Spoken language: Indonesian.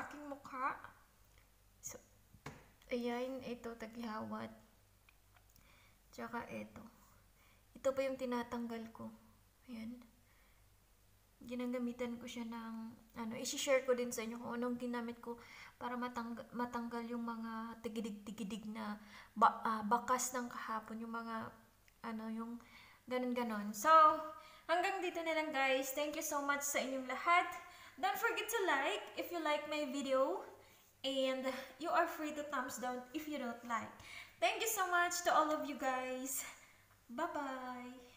sa aking mukha. So, ayan, ito, taghihawat. Tsaka ito. Ito pa yung tinatanggal ko. Ayan. Ginagamitan ko siya ng, isi-share ko din sa inyo kung anong ginamit ko para matanggal yung mga tigidig-tigidig na bakas ng kahapon. Yung mga, yung ganon-ganon. So, hanggang dito na lang guys. Thank you so much sa inyong lahat. Don't forget to like if you like my video. And you are free to thumbs down if you don't like. Thank you so much to all of you guys. Bye-bye.